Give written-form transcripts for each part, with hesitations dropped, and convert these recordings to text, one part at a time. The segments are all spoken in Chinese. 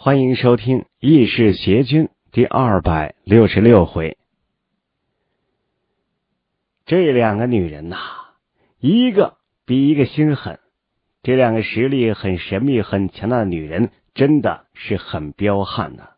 欢迎收听《异世邪君》第266回。这两个女人呐，一个比一个心狠。这两个实力很神秘、很强大的女人，真的是很彪悍的。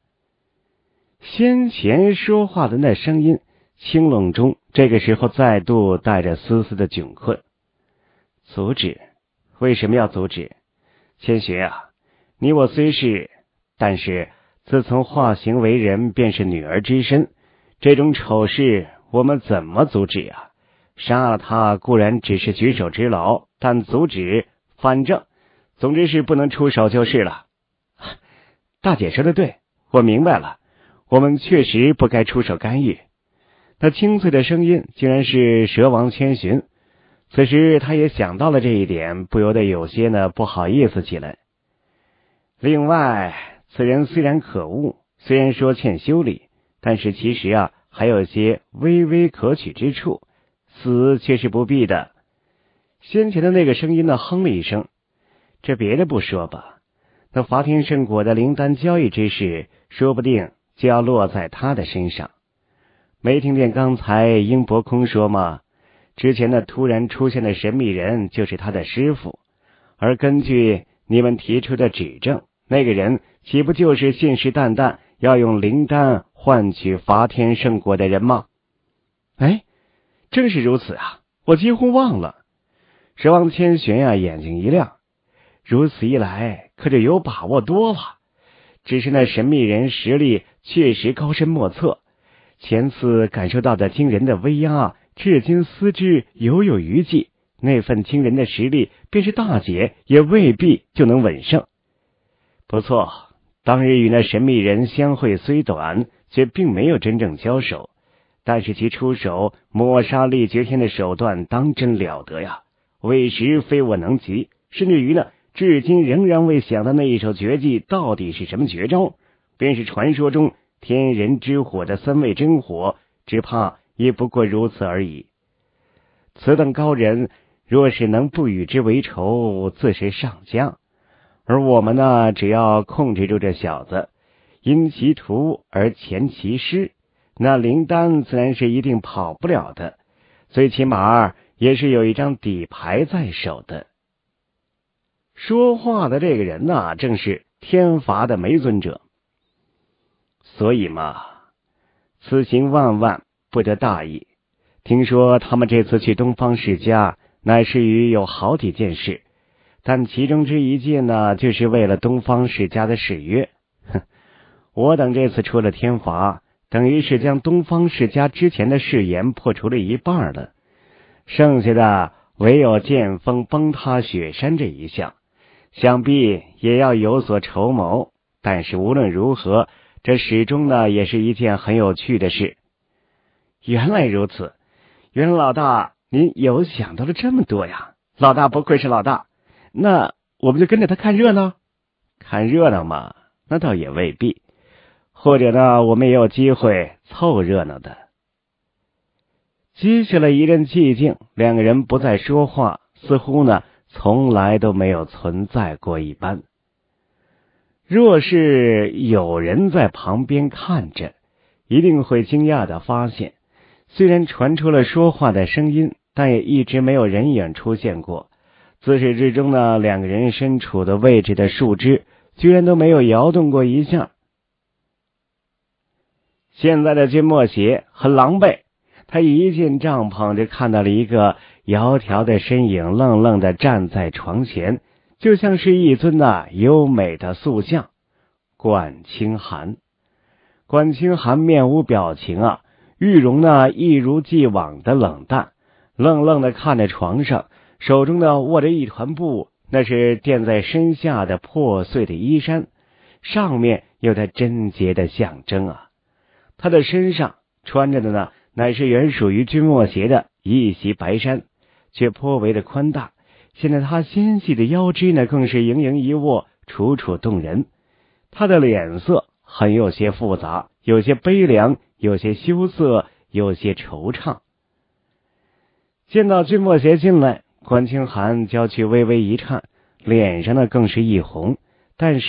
先前说话的那声音，清冷中这个时候再度带着丝丝的窘困。阻止？为什么要阻止？千雪啊，你我虽是，但是自从化形为人便是女儿之身，这种丑事我们怎么阻止啊？杀了他固然只是举手之劳，但阻止反正总之是不能出手就是了。大姐说的对，我明白了，我们确实不该出手干预。那清脆的声音竟然是蛇王千寻，此时他也想到了这一点，不由得有些不好意思起来。另外，此人虽然可恶，虽然说欠修理，但是其实还有些微微可取之处，死却是不必的。先前的那个声音哼了一声，这别的不说吧，那伐天圣果的灵丹交易之事，说不定就要落在他的身上。没听见刚才鹰伯空说吗？之前突然出现的神秘人就是他的师傅，而根据你们提出的指证，那个人岂不就是信誓旦旦要用灵丹换取伐天圣果的人吗？哎，正是如此啊，我几乎忘了。蛇王千寻眼睛一亮，如此一来可就有把握多了。只是那神秘人实力确实高深莫测，前次感受到的惊人的威压，至今思之犹有余悸，那份惊人的实力，便是大姐也未必就能稳胜。不错，当日与那神秘人相会虽短，却并没有真正交手，但是其出手抹杀力绝天的手段当真了得呀，委实非我能及，甚至于至今仍然未想到那一手绝技到底是什么绝招，便是传说中天人之火的三味真火，只怕也不过如此而已。此等高人若是能不与之为仇，自是上将。而我们只要控制住这小子，因其徒而前其师，那灵丹自然是一定跑不了的，最起码也是有一张底牌在手的。说话的这个人正是天罚的没尊者。所以嘛，此行万万不得大意。听说他们这次去东方世家，乃是于有好几件事，但其中之一件就是为了东方世家的誓约。我等这次出了天罚，等于是将东方世家之前的誓言破除了一半了，剩下的唯有剑锋崩塌雪山这一项，想必也要有所筹谋。但是无论如何，这始终也是一件很有趣的事。原来如此，原来老大您有想到了这么多呀，老大不愧是老大。那我们就跟着他看热闹？看热闹嘛，那倒也未必，或者我们也有机会凑热闹的。接下来一阵寂静，两个人不再说话，似乎从来都没有存在过一般。若是有人在旁边看着，一定会惊讶地发现，虽然传出了说话的声音，但也一直没有人影出现过。自始至终两个人身处的位置的树枝居然都没有摇动过一下。现在的君莫邪很狼狈，他一进帐篷就看到了一个窈窕的身影愣愣地站在床前，就像是一尊优美的塑像。管清寒。管清寒面无表情玉容一如既往的冷淡，愣愣地看着床上，手中握着一团布，那是垫在身下的破碎的衣衫，上面有着贞洁的象征他的身上穿着的乃是原属于君莫邪的一袭白衫，却颇为的宽大，现在他纤细的腰肢更是盈盈一握，楚楚动人。他的脸色很有些复杂，有些悲凉，有些羞涩，有些惆怅。见到君莫邪进来，关清寒娇躯微微一颤，脸上更是一红，但是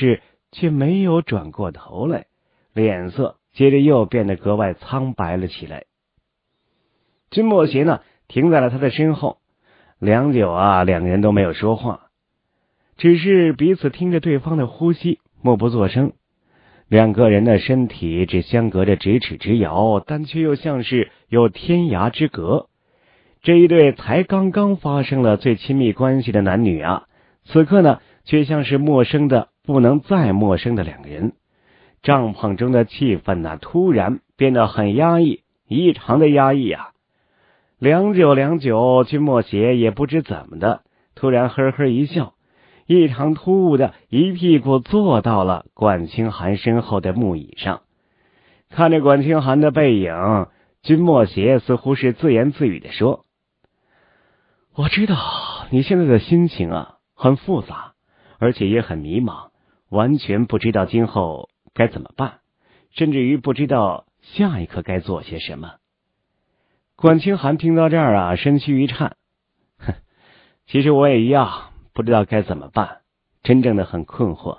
却没有转过头来，脸色接着又变得格外苍白了起来。君莫邪呢，停在了他的身后，良久啊，两个人都没有说话，只是彼此听着对方的呼吸，默不作声。两个人的身体只相隔着咫尺之遥，但却又像是有天涯之隔。这一对才刚刚发生了最亲密关系的男女啊，此刻呢，却像是陌生的不能再陌生的两个人。帐篷中的气氛呢，突然变得很压抑，异常的压抑啊。良久，君莫邪也不知怎么的，突然呵呵一笑，异常突兀的一屁股坐到了管清寒身后的木椅上。看着管清寒的背影，君莫邪似乎是自言自语的说：我知道你现在的心情啊很复杂，而且也很迷茫，完全不知道今后该怎么办，甚至于不知道下一刻该做些什么。管清寒听到这儿啊，身躯一颤，其实我也一样，不知道该怎么办，真正的很困惑。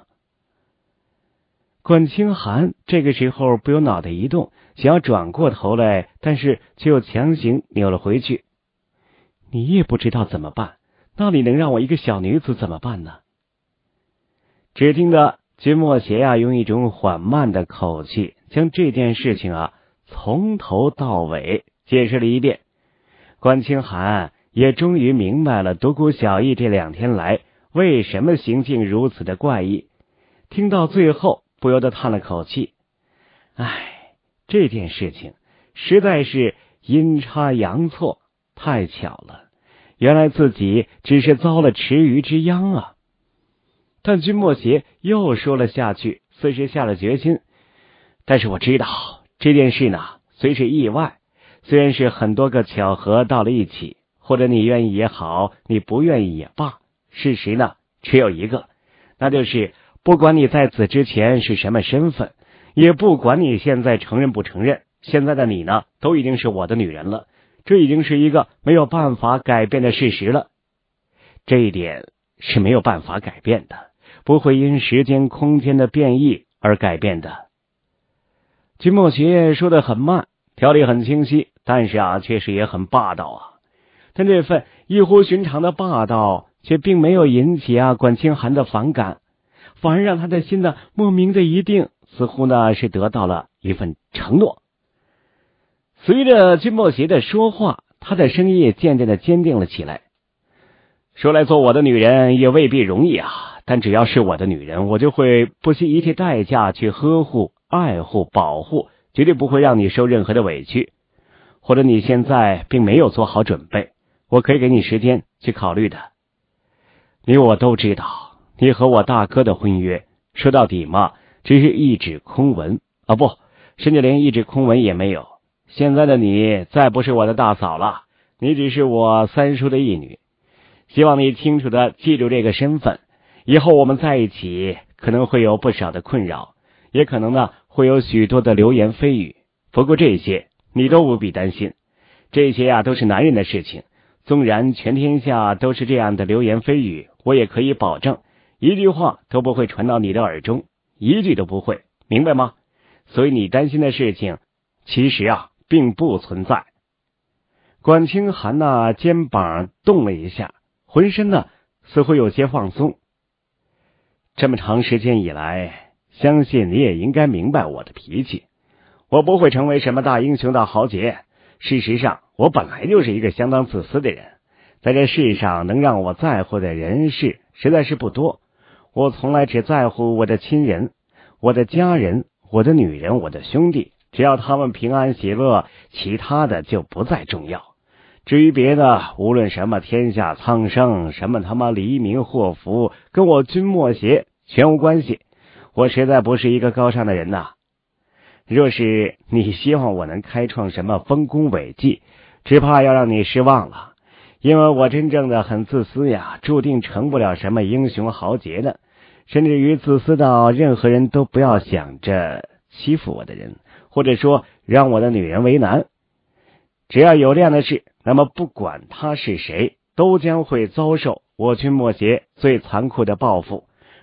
管清寒这个时候不由脑袋一动，想要转过头来，但是却又强行扭了回去。你也不知道怎么办，那你能让我一个小女子怎么办呢？只听得君莫邪啊，用一种缓慢的口气将这件事情啊从头到尾解释了一遍。关清寒也终于明白了独孤小艺这2天来为什么行径如此的怪异，听到最后不由得叹了口气。这件事情实在是阴差阳错，太巧了，原来自己只是遭了池鱼之殃啊。但君莫邪又说了下去，似是下了决心。但是我知道这件事呢，虽是意外，虽然是很多个巧合到了一起，或者你愿意也好，你不愿意也罢，事实呢只有一个，那就是不管你在此之前是什么身份，也不管你现在承认不承认，现在的你呢都已经是我的女人了，这已经是一个没有办法改变的事实了。这一点是没有办法改变的，不会因时间空间的变异而改变的。君莫邪说得很慢，条理很清晰，但是啊确实也很霸道啊。但这份异乎寻常的霸道却并没有引起管清寒的反感，反而让他的心呢莫名的一定，似乎呢是得到了一份承诺。随着君莫邪的说话，他的声音也渐渐的坚定了起来。说来做我的女人也未必容易啊，但只要是我的女人，我就会不惜一切代价去呵护、爱护、保护，绝对不会让你受任何的委屈。或者你现在并没有做好准备，我可以给你时间去考虑的。你我都知道，你和我大哥的婚约说到底嘛，只是一纸空文啊，不，甚至连一纸空文也没有。现在的你再不是我的大嫂了，你只是我三叔的义女。希望你清楚的记住这个身份，以后我们在一起可能会有不少的困扰，也可能呢会有许多的流言蜚语，不过这些你都不必担心，这些都是男人的事情，纵然全天下都是这样的流言蜚语，我也可以保证一句话都不会传到你的耳中，一句都不会，明白吗？所以你担心的事情其实并不存在。管清寒肩膀动了一下，浑身呢似乎有些放松。这么长时间以来，相信你也应该明白我的脾气，我不会成为什么大英雄大豪杰，事实上我本来就是一个相当自私的人，在这世上能让我在乎的人事实在是不多，我从来只在乎我的亲人、我的家人、我的女人、我的兄弟，只要他们平安喜乐，其他的就不再重要。至于别的，无论什么天下苍生，什么他妈黎民祸福，跟我君莫邪全无关系，我实在不是一个高尚的人呐。若是你希望我能开创什么丰功伟绩，只怕要让你失望了，因为我真正的很自私呀，注定成不了什么英雄豪杰的，甚至于自私到任何人都不要想着欺负我的人，或者说让我的女人为难。只要有这样的事，那么不管他是谁，都将会遭受我君莫邪最残酷的报复，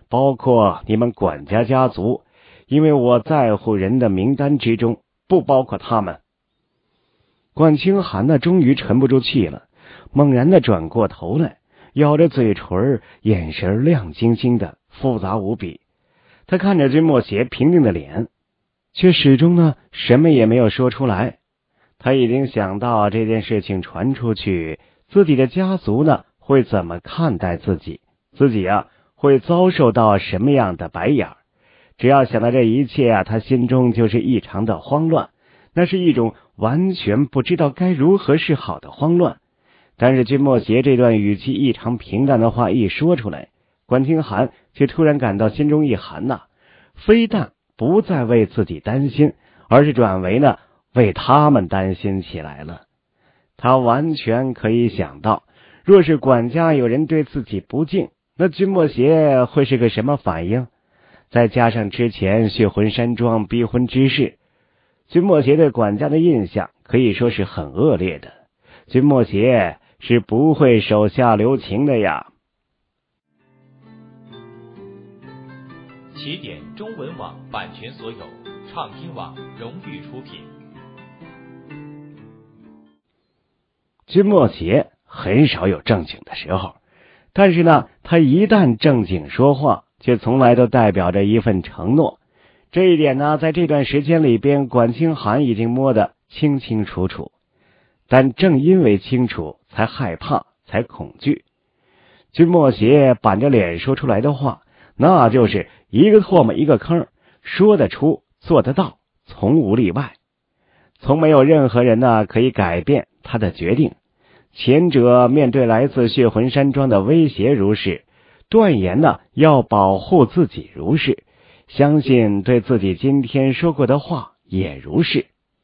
包括你们管家家族，因为我在乎人的名单之中不包括他们。管清寒呢，终于沉不住气了，猛然的转过头来，咬着嘴唇，眼神亮晶晶的，复杂无比。他看着君莫邪平静的脸，却始终呢什么也没有说出来。他已经想到这件事情传出去，自己的家族呢会怎么看待自己，自己会遭受到什么样的白眼。只要想到这一切他心中就是异常的慌乱，那是一种完全不知道该如何是好的慌乱。但是君莫邪这段语气异常平淡的话一说出来，管清寒却突然感到心中一寒非但不再为自己担心，而是转为呢为他们担心起来了。他完全可以想到，若是管家有人对自己不敬，那君莫邪会是个什么反应？再加上之前血魂山庄逼婚之事，君莫邪对管家的印象可以说是很恶劣的。君莫邪是不会手下留情的呀。 起点中文网版权所有，畅听网荣誉出品。 君莫邪很少有正经的时候，但是呢，他一旦正经说话，却从来都代表着一份承诺。这一点呢，在这段时间里边，管清寒已经摸得清清楚楚。但正因为清楚，才害怕，才恐惧。君莫邪板着脸说出来的话，那就是一个唾沫一个坑，说得出，做得到，从无例外。从没有任何人可以改变他的决定。前者面对来自血魂山庄的威胁如是，断言要保护自己如是，相信对自己今天说过的话也如是。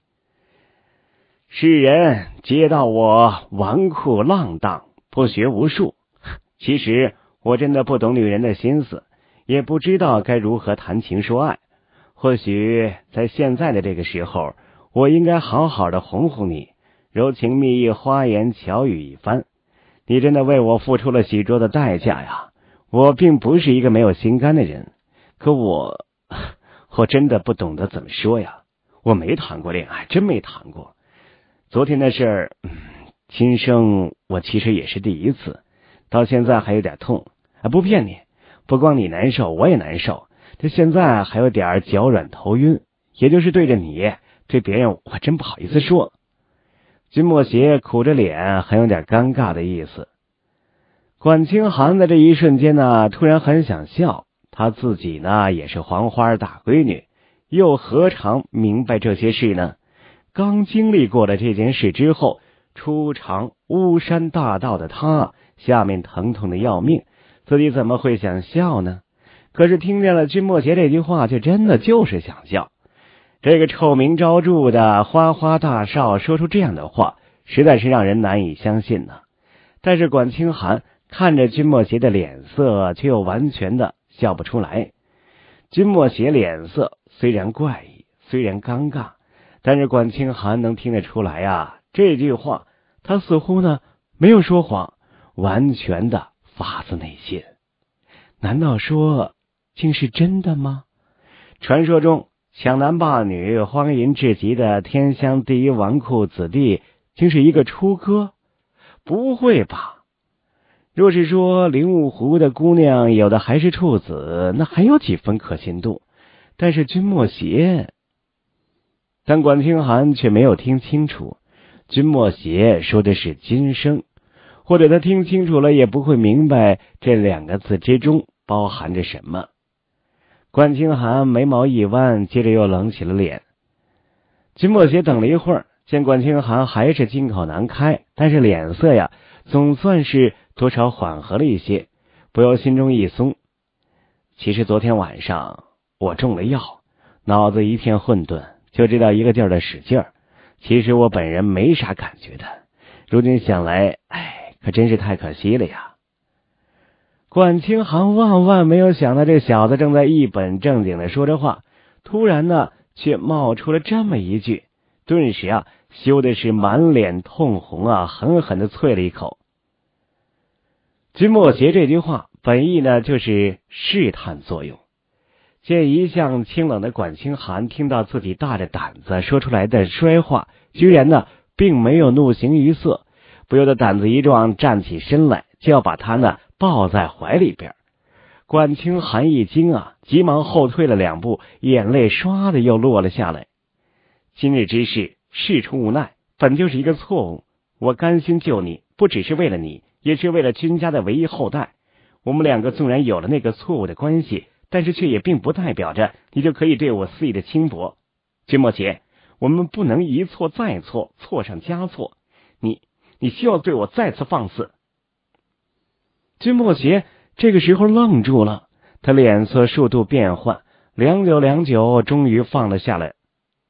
世人皆道我纨绔浪荡，不学无术。其实我真的不懂女人的心思，也不知道该如何谈情说爱。或许在现在的这个时候，我应该好好的哄哄你，柔情蜜意，花言巧语一番。你真的为我付出了许多的代价呀。我并不是一个没有心肝的人，可我真的不懂得怎么说呀。我没谈过恋爱，真没谈过。昨天的事儿，亲生我其实也是第一次，到现在还有点痛。不骗你，不光你难受，我也难受。这现在还有点脚软头晕，也就是对着你，对别人我真不好意思说。君莫邪苦着脸，很有点尴尬的意思。管清寒在这一瞬间突然很想笑。他自己也是黄花大闺女，又何尝明白这些事呢？刚经历过了这件事之后，初尝巫山大道的他，下面疼痛的要命，自己怎么会想笑呢？可是听见了君莫邪这句话，却真的就是想笑。这个臭名昭著的花花大少说出这样的话，实在是让人难以相信呢。但是管清寒看着君莫邪的脸色，却又完全的笑不出来。君莫邪脸色虽然怪异，虽然尴尬，但是管清寒能听得出来这句话他似乎没有说谎，完全的发自内心。难道说竟是真的吗？传说中抢男霸女、荒淫至极的天香第一纨绔子弟，竟是一个初哥？不会吧？若是说灵雾湖的姑娘有的还是处子，那还有几分可信度。但是君莫邪，但管清寒却没有听清楚，君莫邪说的是今生，或者他听清楚了也不会明白这两个字之中包含着什么。管清寒眉毛一弯，接着又冷起了脸。君莫邪等了一会儿，见管清寒还是金口难开，但是脸色总算是多少缓和了一些，不由心中一松。其实昨天晚上我中了药，脑子一片混沌，就知道一个劲儿的使劲儿。其实我本人没啥感觉的，如今想来，可真是太可惜了呀。管清寒万万没有想到，这小子正在一本正经的说着话，突然却冒出了这么一句，顿时羞的是满脸通红，狠狠的啐了一口。君莫邪这句话本意呢就是试探作用。见一向清冷的管清寒听到自己大着胆子说出来的衰话，居然呢并没有怒形于色，不由得胆子一壮，站起身来就要把他呢抱在怀里边。管清寒一惊啊，急忙后退了2步，眼泪唰的又落了下来。今日之事事出无奈，本就是一个错误，我甘心救你，不只是为了你，也是为了君家的唯一后代。我们2个纵然有了那个错误的关系，但是却也并不代表着你就可以对我肆意的轻薄。君莫邪，我们不能一错再错，错上加错。你需要对我再次放肆。君莫邪这个时候愣住了，他脸色数度变幻，良久终于放了下来。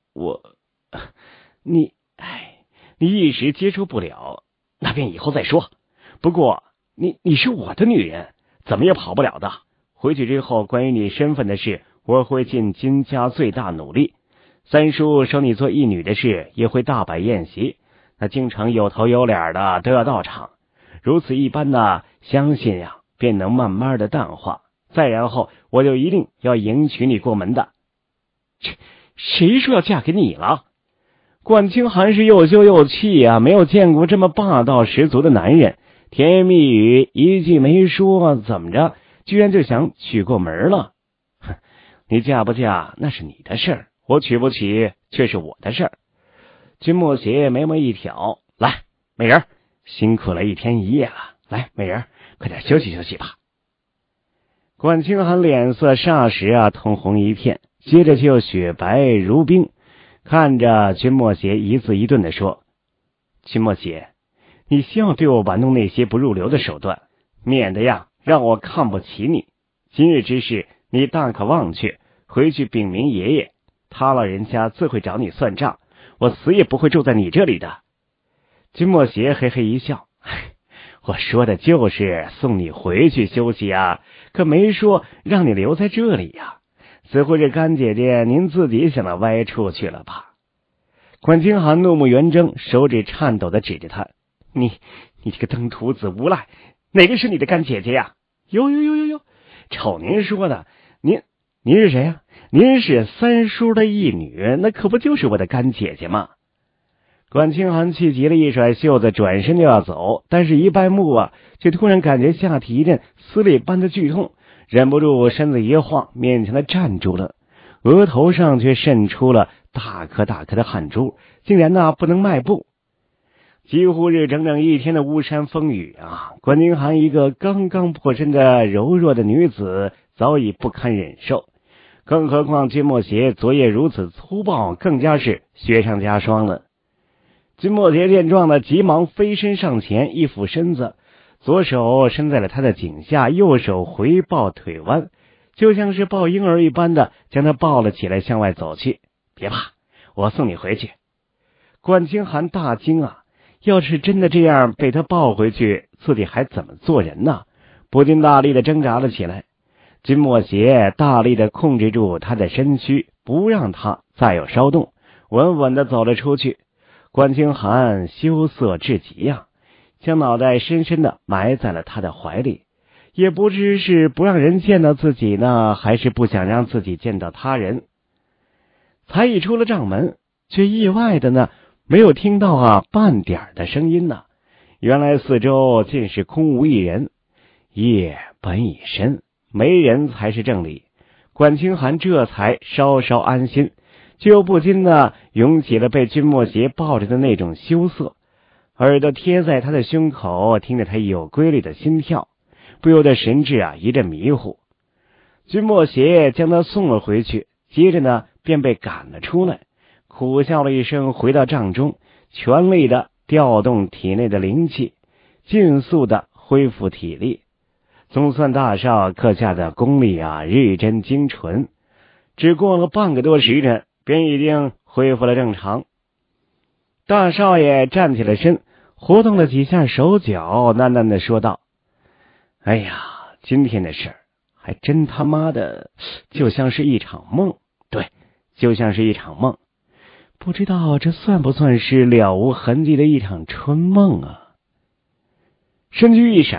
你一时接受不了，那便以后再说。不过你是我的女人，怎么也跑不了的。回去之后关于你身份的事，我会尽君家最大努力。三叔收你做义女的事，也会大摆宴席，那京城有头有脸的都要到场。如此一般呢，相信呀便能慢慢的淡化。再然后我就一定要迎娶你过门的。谁说要嫁给你了？管清寒是又羞又气啊，没有见过这么霸道十足的男人，甜言蜜语一句没说，怎么着居然就想娶过门了？哼，你嫁不嫁那是你的事儿，我娶不娶却是我的事儿。君莫邪眉毛一挑，来，美人，辛苦了一天一夜了，来，美人，快点休息休息吧。管清寒脸色霎时通红一片，接着就雪白如冰，看着君莫邪一字一顿地说：君莫邪，你需要对我玩弄那些不入流的手段，免得让我看不起你。今日之事你大可忘却，回去禀明爷爷，他老人家自会找你算账，我死也不会住在你这里的。君莫邪嘿嘿一笑，我说的就是送你回去休息啊，可没说让你留在这里呀。似乎这干姐姐您自己想到歪处去了吧？管清寒怒目圆睁，手指颤抖的指着他，你这个登徒子无赖，哪个是你的干姐姐呀？哟，瞅您说的，您是谁呀？您是三叔的义女，那可不就是我的干姐姐吗？管清寒气急了，一甩袖子，转身就要走，但是一败目却突然感觉下体一阵撕裂般的剧痛，忍不住身子一晃，勉强的站住了，额头上却渗出了大颗大颗的汗珠，竟然不能迈步。几乎是整整一天的巫山风雨管清寒一个刚刚破身的柔弱的女子早已不堪忍受，更何况君莫邪昨夜如此粗暴，更加是雪上加霜了。君莫邪见状急忙飞身上前，一俯身子，左手伸在了他的颈下，右手回抱腿弯，就像是抱婴儿一般的将他抱了起来，向外走去。别怕，我送你回去。管清寒大惊要是真的这样被他抱回去，自己还怎么做人呢？不禁大力的挣扎了起来。君莫邪大力的控制住他的身躯，不让他再有骚动，稳稳的走了出去。管清寒羞涩至极将脑袋深深的埋在了他的怀里，也不知是不让人见到自己呢，还是不想让自己见到他人。才一出了帐门，却意外的呢没有听到半点的声音呢。原来四周尽是空无一人，夜本已深，没人才是正理。管清寒这才稍稍安心，就不禁的涌起了被君莫邪抱着的那种羞涩，耳朵贴在他的胸口，听着他有规律的心跳，不由得神志一阵迷糊。君莫邪将他送了回去，接着呢便被赶了出来，苦笑了一声，回到帐中，全力的调动体内的灵气，尽速的恢复体力。总算大少刻下的功力日臻精纯，只过了半个多时辰，便已经恢复了正常。大少爷站起了身，活动了几下手脚，喃喃的说道：哎呀，今天的事儿还真他妈的就像是一场梦，对，就像是一场梦，不知道这算不算是了无痕迹的一场春梦身躯一闪，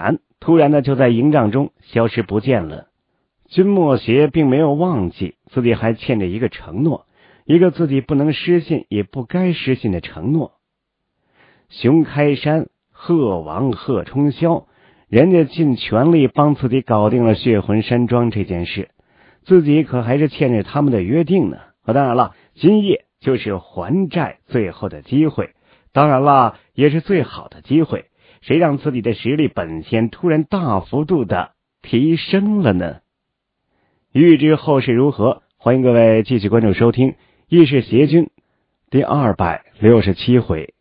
突然的就在营帐中消失不见了。君莫邪并没有忘记自己还欠着一个承诺，一个自己不能失信也不该失信的承诺。熊开山、贺王贺冲霄，人家尽全力帮自己搞定了血魂山庄这件事，自己可还是欠着他们的约定呢。当然了，今夜就是还债最后的机会，当然了，也是最好的机会。谁让自己的实力本钱突然大幅度的提升了呢？欲知后事如何，欢迎各位继续关注收听《异世邪君》第267回。